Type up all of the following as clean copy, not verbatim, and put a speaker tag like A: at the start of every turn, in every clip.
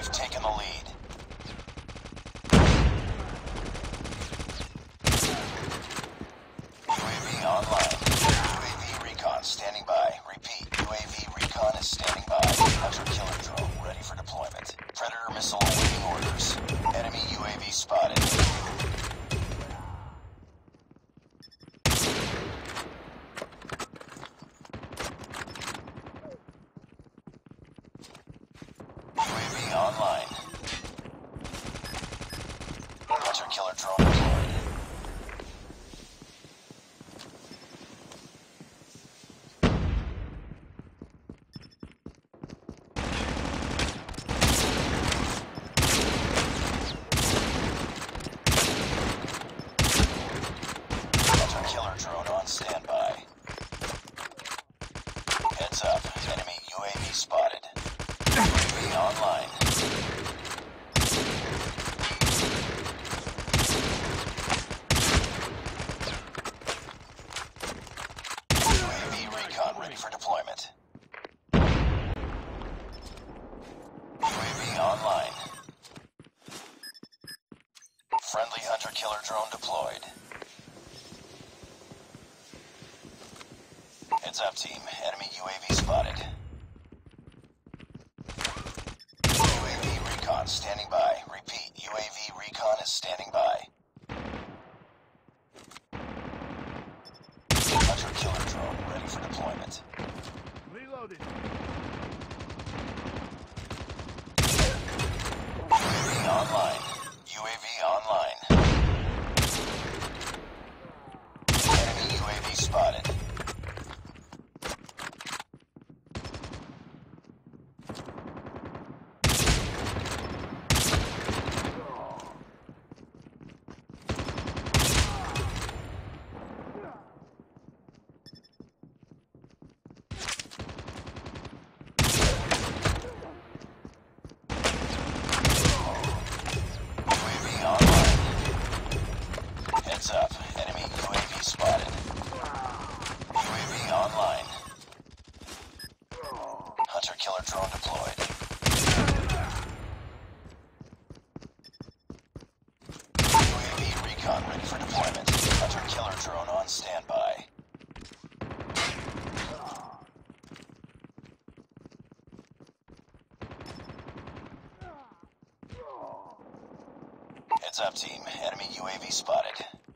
A: You've taken the lead. UAV online. UAV recon standing by. Repeat, UAV recon is standing by. Hunter-killer drone ready for deployment. Predator missile awaiting orders. Enemy UAV spotted. UAV online. Hunter-killer drone deployed. Hunter-killer drone on standby. Heads up. Enemy UAV spotted. UAV online. UAV recon ready for deployment. UAV online. Friendly hunter-killer drone deployed. Heads up, team. Enemy UAV spotted. UAV recon standing by. Repeat, UAV recon is standing by. Hunter-killer drone ready for deployment.
B: Reloaded.
A: UAV online. UAV online. Enemy UAV spotted. UAV online. Heads up. Enemy UAV spotted. UAV online. Hunter-killer drone deployed. UAV recon ready for deployment. Hunter-killer drone on standby. Heads up, team. Enemy UAV spotted.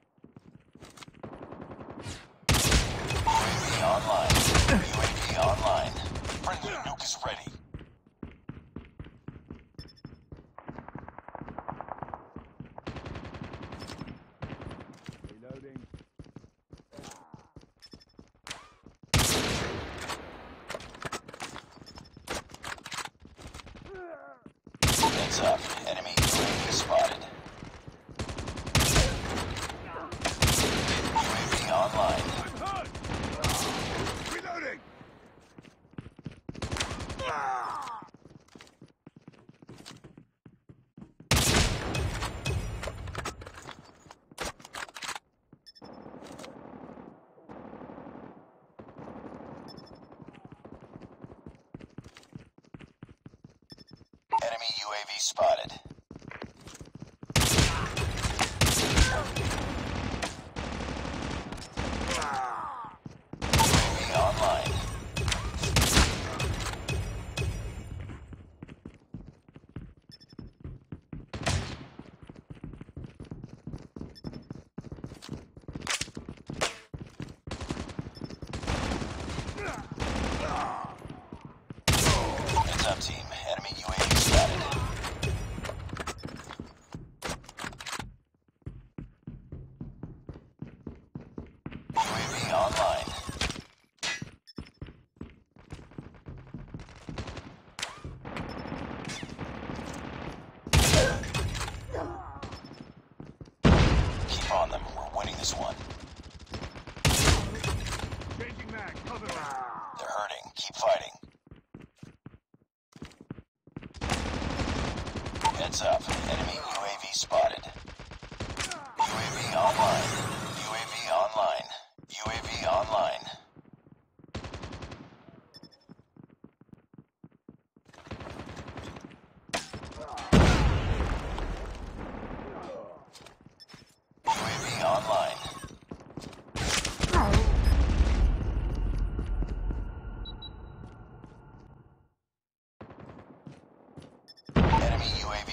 A: UAV online. UAV online. Friendly nuke is ready.
B: Reloading.
A: Heads up. Enemy UAV spotted. UAV online.
B: I'm hurt. Reloading.
A: Enemy UAV spotted. UAV online. Heads up, team. Enemy UAV spotted. UAV online. Keep on them. We're winning this one.
B: Changing mag. Cover me.
A: They're hurting. Keep fighting. Heads up. Enemy UAV spotted. UAV online. UAV online. UAV online.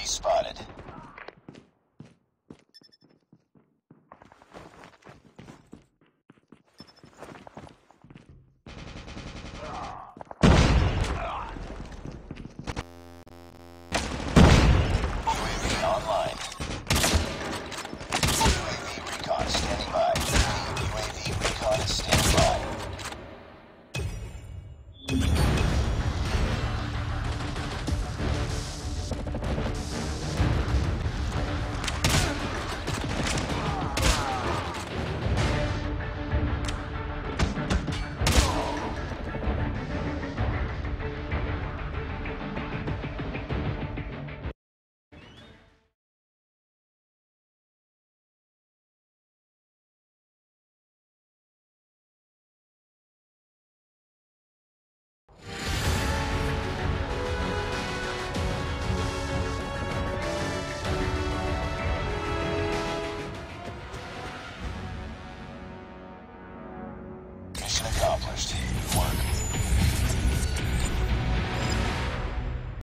A: spotted.